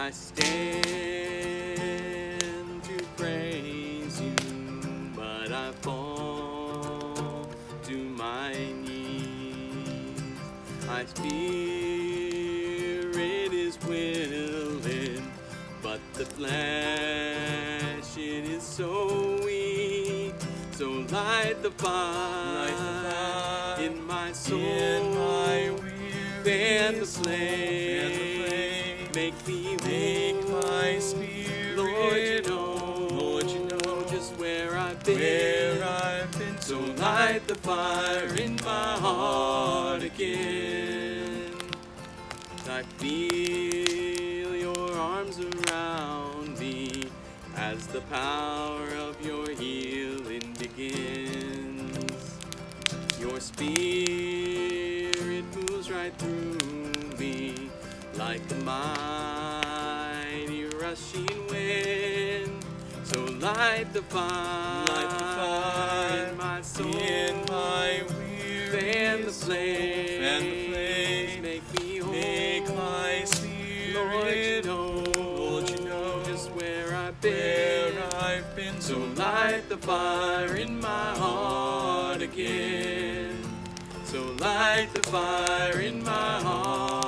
I stand to praise you, but I fall to my knees. My spirit is willing, but the flesh, it is so weak. So light the fire in my soul, fan the flame, make me my spirit. Lord, you know just where I've been. So light the fire in my heart again. I feel your arms around me as the power of your healing begins. Your spirit moves right through me like the mighty rushing wind. So light the fire in my soul, fan the flame, make me whole. Make my spirit, Lord, you know just where I've been. So light the fire in my heart again. So light the fire in my heart.